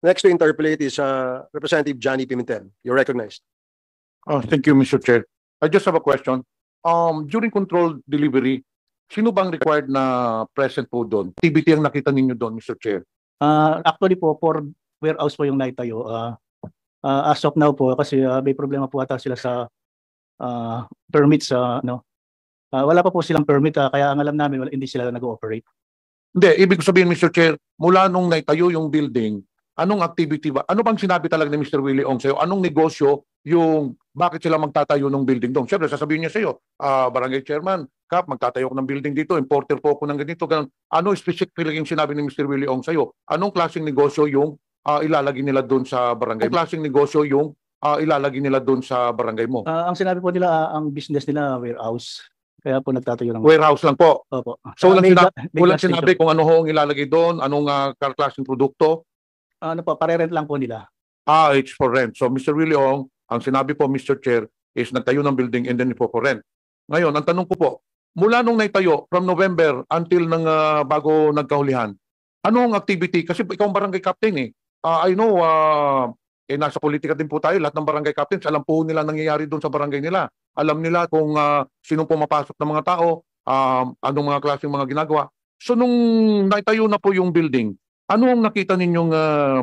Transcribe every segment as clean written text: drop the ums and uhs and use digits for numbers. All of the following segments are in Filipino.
Next to interpolate is Representative Johnny Pimentel. You're recognized. Thank you, Mr. Chair. I just have a question. During controlled delivery, sino bang required na present po doon? Activity ang nakita ninyo doon, Mr. Chair? Actually po, for warehouse po yung naitayo. As of now po, kasi may problema po ata sila sa permits. Wala pa po silang permit, kaya ang alam namin, hindi sila nag-ooperate. Hindi, ibig sabihin, Mr. Chair, mula nung naitayo yung building, anong activity ba? Ano bang sinabi talaga ni Mr. Willie Ong sa'yo? Anong negosyo yung bakit sila magtatayo ng building doon? Siyempre, sasabihin niya sa'yo, Barangay Chairman, Kap, magtatayo ko ng building dito, importer po ako ng ganito, ganun. Ano specifically yung sinabi ni Mr. Willie Ong sa'yo? Anong klaseng negosyo yung ilalagay nila doon sa barangay? Anong klaseng negosyo yung ilalagay nila doon sa barangay mo? Ang sinabi po nila, ang business nila, warehouse. Kaya po nagtatayo ng warehouse lang po. Opo. So walang sinabi kung ano ho ang ilalagay doon, anong klaseng produkto? Ano po, pare-rent lang po nila. It's for rent. So Mr. Willie Ong, ang sinabi po, Mr. Chair, is nagtayo ng building and then for rent. Ngayon, ang tanong ko po, mula nung naitayo, from November until bago nagkahulihan, anong activity? Kasi ikaw ang barangay captain eh. I know, nasa politika din po tayo, lahat ng barangay captains, alam po nila nangyayari doon sa barangay nila. Alam nila kung sino pumapasok ng mga tao, anong mga klaseng mga ginagawa. So nung naitayo na po yung building, ano ang nakita ninyong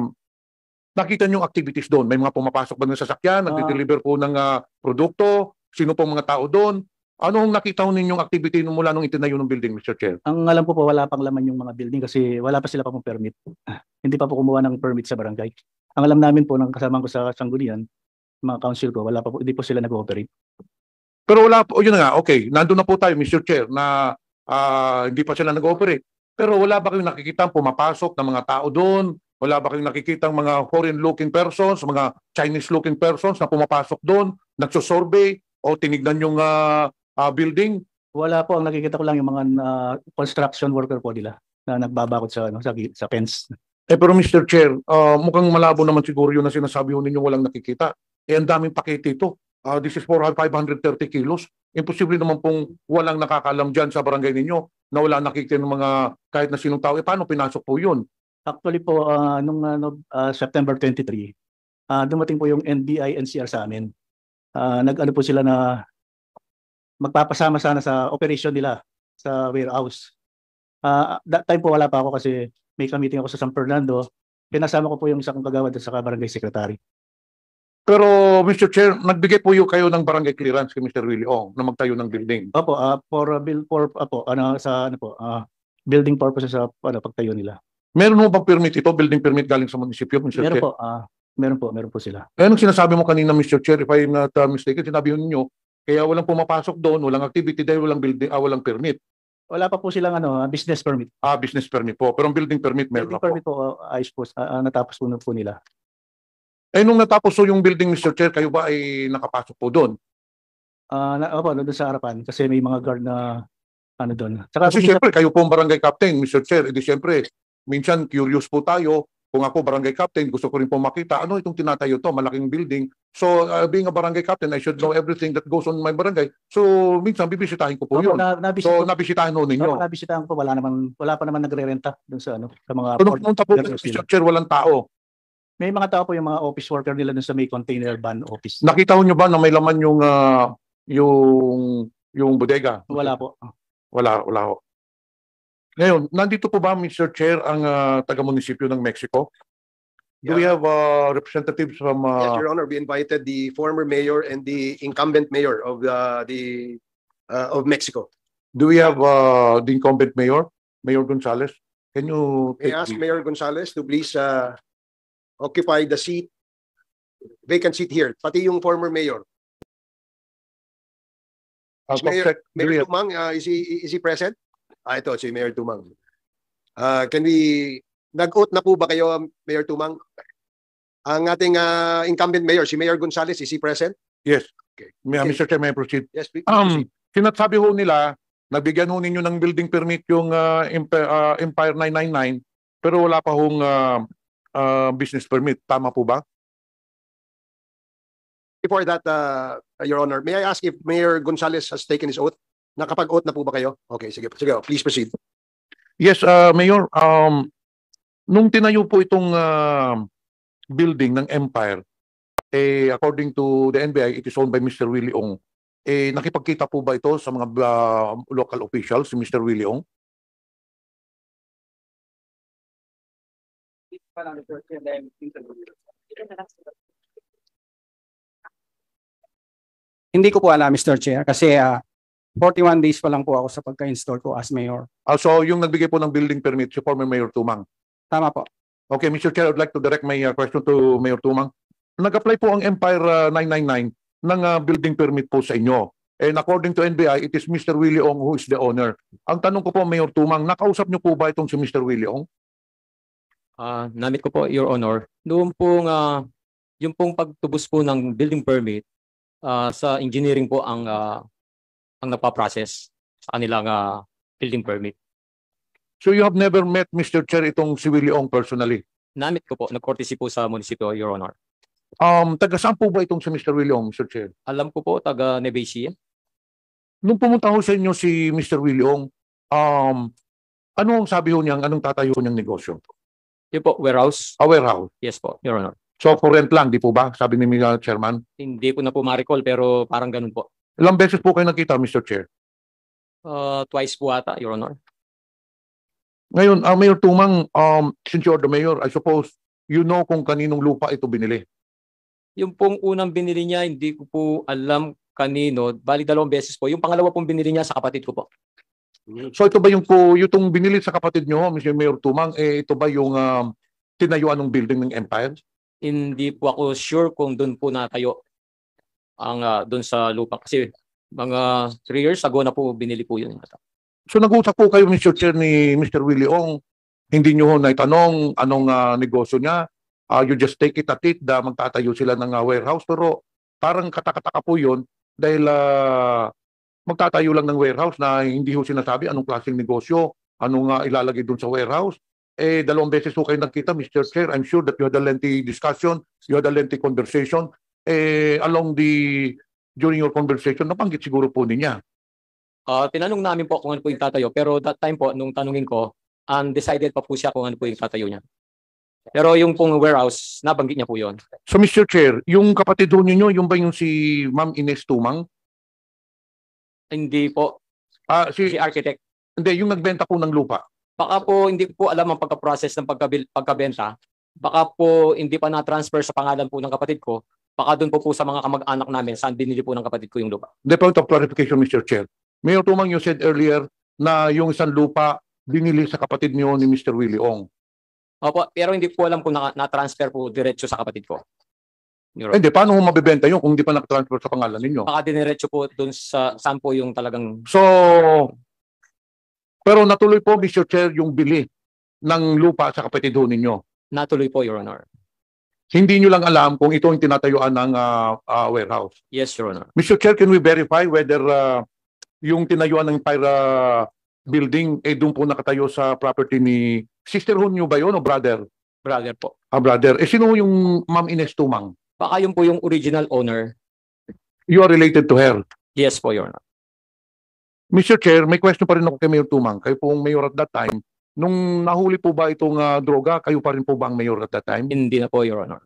activities doon? May mga pumapasok ba ng sasakyan, nagde-deliver po ng produkto, sino po mga tao doon? Ano ang nakita ninyong activity mula nung itinayo ng building, Mr. Chair? Ang alam po wala pang laman yung mga building kasi wala pa sila pa pong permit. Hindi pa po kumuha ng permit sa barangay. Ang alam namin po ng kasama ko sa Sanggunian, mga council ko, wala pa po, hindi po sila nag-ooperate. Pero wala po, yun na nga, okay, nandun na po tayo, Mr. Chair, na hindi pa sila nag-ooperate. Pero wala ba kayong nakikita pumapasok ng mga tao doon? Wala ba kayong nakikita mga foreign-looking persons, mga Chinese-looking persons na pumapasok doon, nagsusurvey o tinignan yung building? Wala po, ang nakikita ko lang yung mga construction worker po nila na nagbabakot sa fence. Pero Mr. Chair, mukhang malabo naman siguro yun na sinasabi ho ninyo walang nakikita. Ang daming pakete ito. This is for 530 kilos. Imposible naman pong walang nakakalam dyan sa barangay ninyo na wala nakikita ng mga kahit na sinong tao. Paano pinasok po yun? Actually po, nung September 23, dumating po yung NBI NCR sa amin. Nag-ano po sila na magpapasama sana sa operation nila sa warehouse. That time po wala pa ako kasi may meeting ako sa San Fernando. Pinasama ko po yung isang kagawad at saka barangay secretary. Pero Mr. Chair, nagbigay po kayo ng barangay clearance kay Mr. Willie Ong na magtayo ng building. Opo, building purposes sa pagtayo nila. Meron mo bang permit ito, building permit galing sa munisipyo, Mr. Meron Chair? po, meron po sila. Anong sinasabi mo kanina, Mr. Chair, if I'm not mistaken, sinabi niyo kaya walang pumapasok doon, walang activity dahil walang building, walang permit. Wala pa po silang business permit. Business permit po. Pero building permit meron building permit po, ayos po, natapos po nila. Nung natapos po yung building, Mr. Chair, kayo ba ay nakapasok po doon? Opo, doon sa harapan kasi may mga guard na doon. Kasi siyempre, kayo po ang barangay captain, Mr. Chair. Edi siyempre, minsan curious po tayo. Kung ako barangay captain, gusto ko rin po makita, ano itong tinatayo to, malaking building. So, being a barangay captain, I should know everything that goes on my barangay. So, minsan, bibisitahin ko po yun. Nabisitahin ho ninyo. Nabisitahin ko, wala pa naman nagre-renta dun sa sa mga... Nung tapo, Mr. Chair, walang tao. May mga tao po yung mga office worker nila dun sa may container van office. Nakita ho nyo ba na may laman yung bodega? Wala po. Wala ho. Ngayon, nandito po ba, Mr. Chair, ang taga-munisipyo ng Mexico? Do we have representatives from... Yes, Your Honor, we invited the former mayor and the incumbent mayor of of Mexico. Do we have the incumbent mayor, Mayor Gonzales? Can you... I ask Mayor Gonzales to please occupy the vacant seat here, pati yung former mayor. Mayor Tumang, is he present? Ito, si Mayor Tumang. Nag-oath na po ba kayo, Mayor Tumang? Ang ating incumbent mayor, si Mayor Gonzales, is he present? Yes. Okay. Mr. Chair, may I proceed? Yes, please proceed. Sinasabi ho nila, nabigyan ho ninyo ng building permit yung Empire 999, pero wala pa hong business permit. Tama po ba? Before that, Your Honor, may I ask if Mayor Gonzales has taken his oath? Nakapag-oath na po ba kayo? Okay, sige, please proceed. Yes, Mayor, nung tinayo po itong building ng Empire, according to the NBI, it is owned by Mr. Willie Ong. Nakipagkita po ba ito sa mga local officials, si Mr. Willie Ong? Hindi ko po alam, Mr. Chair, kasi 41 days pa lang po ako sa pagka-install ko as mayor. So yung nagbigay po ng building permit, si former Mayor Tumang. Tama po. Okay, Mr. Chair, I would like to direct my question to Mayor Tumang. Nag-apply po ang Empire 999 ng building permit po sa inyo. And according to NBI, it is Mr. Willie Ong who is the owner. Ang tanong ko po, Mayor Tumang, nakausap niyo po ba itong si Mr. Willie Ong? Namit ko po, Your Honor. Noong pong, yung pong pagtubos po ng building permit, sa engineering po ang napaprocess sa kanilang building permit. So you have never met Mr. Chair itong si Willie Ong personally? Namit ko po, nag-courtesy po sa munisipyo, Your Honor. Taga saan po ba itong si Mr. Willie Ong, Mr. Chair? Alam ko po, taga Nevesia. Nung pumunta ho sa inyo si Mr. Willie Ong, ano ang sabi ho niyang, anong tatayo niyang negosyo? Yun po, warehouse. A warehouse. Yes po, Your Honor. So for rent lang, di po ba? Sabi ni Chairman. Hindi ko na po ma-recall pero parang ganun po. Ilang beses po kayo nakita, Mr. Chair? Twice po ata, Your Honor. Ngayon, Mayor Tumang, since you're the mayor, I suppose you know kung kaninong lupa ito binili. Yung pong unang binili niya, hindi ko po alam kanino. Bali 2 beses po. Yung pangalawa pong binili niya sa kapatid ko po. So ito ba yung binili sa kapatid nyo, Mr. Mayor Tumang, ito ba yung tinayuan ng building ng Empire? Hindi po ako sure kung doon po natayo ang doon sa lupa. Kasi mga 3 years ago na po binili po yun. So nag-usap po kayo, Mr. Chair, ni Mr. Willie Ong, hindi nyo ho naitanong anong negosyo niya. You just take it at it, magtatayo sila ng warehouse. Pero parang katakataka po yun dahil magtatayo lang ng warehouse na hindi ho sinasabi anong klaseng negosyo, anong ilalagay doon sa warehouse. 2 beses ho kayo nagkita, Mr. Chair. I'm sure that you had a lengthy discussion, you had a lengthy conversation. During your conversation, nabanggit siguro po niya. Tinanong namin po kung ano po yung tatayo. Pero that time po, nung tanungin ko, undecided pa po siya kung ano po yung tatayo niya. Pero yung pong warehouse, nabanggit niya po yun. So Mr. Chair, yung kapatid ho ninyo, yung ba yung si Ma'am Ines Tumang? Hindi po. Si architect. Hindi, yung nagbenta po ng lupa. Baka po hindi ko po alam ang pagka-process ng pagkabenta. Baka po hindi pa na-transfer sa pangalan po ng kapatid ko. Baka doon po sa mga kamag-anak namin saan binili po ng kapatid ko yung lupa. The point of clarification, Mr. Chair. Mayor Tumang, you said earlier na yung isang lupa binili sa kapatid niyo ni Mr. Willie Ong. Opo, pero hindi po alam kung na-transfer po diretso sa kapatid ko. Hindi, paano mo mabibenta yun kung hindi pa nakatransfer sa pangalan ninyo? Baka diniretso po doon sa saan po yung talagang... So, pero natuloy po, Mr. Chair, yung bili ng lupa sa kapatid ho ninyo. Natuloy po, Your Honor. Hindi nyo lang alam kung ito yung tinatayuan ng warehouse. Yes, Your Honor. Mr. Chair, can we verify whether yung tinayuan ng Empire building, doon po nakatayo sa property ni sisterhood nyo ba yun o brother? Brother po. Brother. Sino yung Ma'am Ines Tumang? Baka yun po yung original owner. You are related to her? Yes po, Your Honor. Mr. Chair, may question pa rin ako kay Mayor Tumang. Kayo pong mayor at that time. Nung nahuli po ba itong droga, kayo pa rin po ba ang mayor at that time? Hindi na po, Your Honor.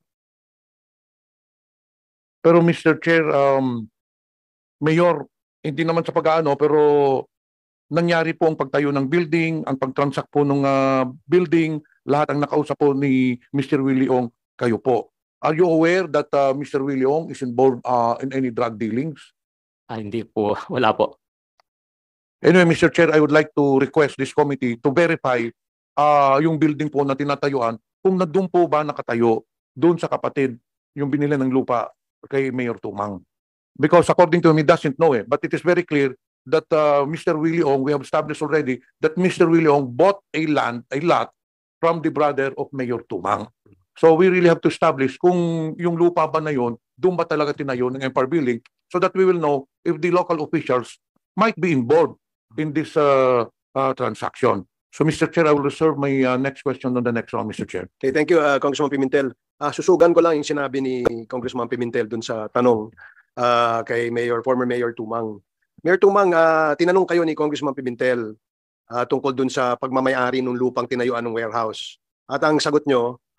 Pero Mr. Chair, Mayor, hindi naman sa pag-aano, pero nangyari po ang pagtayo ng building, ang pag-transact po ng building, lahat ang nakausap po ni Mr. Willie Ong, kayo po. Are you aware that Mr. Willie Ong is involved in any drug dealings? Hindi po, wala po. Anyway, Mr. Chair, I would like to request this committee to verify yung building po na tinatayuan, kung na doon po ba nakatayo, doon sa kapatid, yung binili ng lupa kay Mayor Tumang. Because according to him, he doesn't know but it is very clear that Mr. Willie Ong, we have established already that Mr. Willie Ong bought a lot from the brother of Mayor Tumang. So we really have to establish kung yung lupa ba na yun, doon ba talaga tinayo ng Empire Building, so that we will know if the local officials might be involved in this transaction. So Mr. Chair, I will reserve my next question on the next round, Mr. Chair. Okay, thank you, Congressman Pimentel. Susugan ko lang yung sinabi ni Congressman Pimentel dun sa tanong kay former Mayor Tumang. Mayor Tumang, tinanong kayo ni Congressman Pimentel tungkol dun sa pagmamayari ng lupang tinayuan ng warehouse. At ang sagot nyo,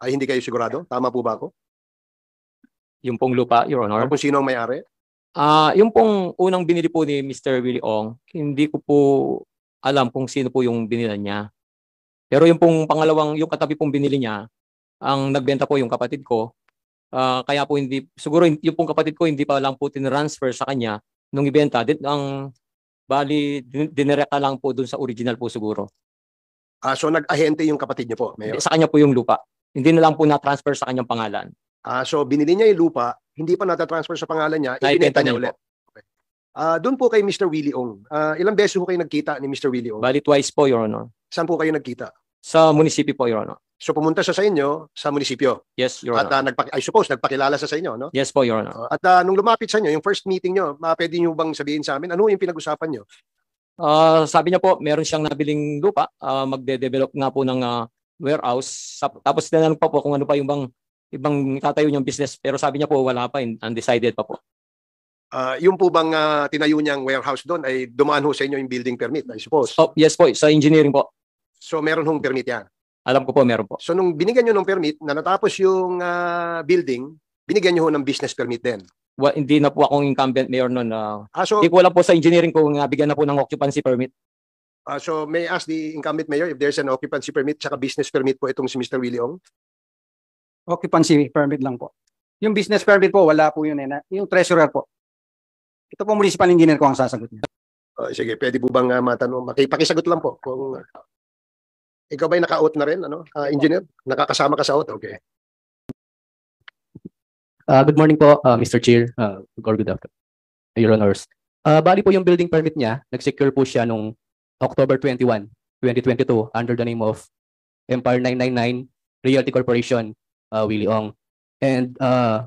Ay hindi kayo sigurado? Tama po ba ako? Yung pong lupa, Your Honor. O kung sino ang may-ari? Yung pong unang binili po ni Mr. Willie Ong, hindi ko po alam kung sino po yung binilan niya. Pero yung pong pangalawang, yung katabi pong binili niya, ang nagbenta po yung kapatid ko. Kaya po hindi, siguro yung pong kapatid ko hindi pa lang po tinransfer sa kanya nung ibenta. Dinirekta lang po dun sa original po siguro. So nag-ahente yung kapatid niyo po, Mayor? Sa kanya po yung lupa. Hindi na lang po na-transfer sa kanyang pangalan. So binili niya yung lupa, hindi pa nata-transfer sa pangalan niya, ibinenta niya ulit. Okay. Doon po kay Mr. Willie Ong. Ilang beses po kayo nagkita ni Mr. Willie Ong? Bali twice po, Your Honor. Saan po kayo nagkita? Sa munisipyo po, Your Honor. So pumunta siya sa inyo sa munisipyo. Yes, Your At Honor. I suppose nagpakilala siya sa inyo, no? Yes po, Your Honor. At nung lumapit sa inyo, yung first meeting nyo, pwede nyo bang sabihin sa amin, ano yung pinag-usapan nyo? Sabi niya po, meron siyang nabiling lupa, magde-develop nga po ng warehouse. Tapos tinanong pa po kung ano pa yung ibang tatayo niyang business. Pero sabi niya po, wala pa, undecided pa po. Yung po bang tinayo niyang warehouse doon ay dumaan ho sa inyo yung building permit, I suppose? Oh, yes po, sa engineering po. So meron hong permit yan. Alam ko po, meron po. So nung binigyan nyo ng permit, na natapos yung building, binigyan nyo ho ng business permit din. Hindi na po akong incumbent mayor noon. So, Hindi ko alam po sa engineering kung nabigyan na po ng occupancy permit. so may I ask the incumbent mayor if there's an occupancy permit tsaka business permit po itong si Mr. Willie Ong? Occupancy permit lang po. Yung business permit po, wala po yun. Yung treasurer po. Ito po municipal engineer ko ang sasagot niya. Sige, pwede po bang matanong? Makipakisagot lang po. Kung ikaw ba'y naka-out na rin, engineer? Nakakasama ka sa out? Okay. Good morning po, Mr. Chair, or good afternoon, Your Honors. Bali po yung building permit niya, nag-secure po siya nung October 21, 2022 under the name of Empire 999 Realty Corporation, Willie Ong. And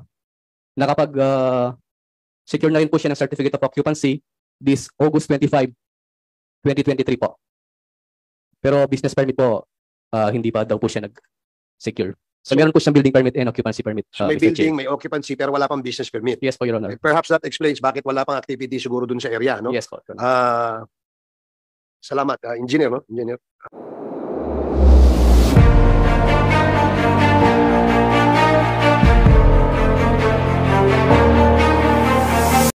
nakapag-secure na rin po siya ng Certificate of Occupancy this August 25, 2023 po. Pero business permit po, hindi pa daw po siya nag-secure. So meron po siyang building permit and occupancy permit. So may Mr. building, Chair. may occupancy, pero wala pang business permit. Yes po, Your Honor. Perhaps that explains bakit wala pang activity siguro dun sa area, no? Yes po, Your Honor. Salamat, engineer, no? Engineer.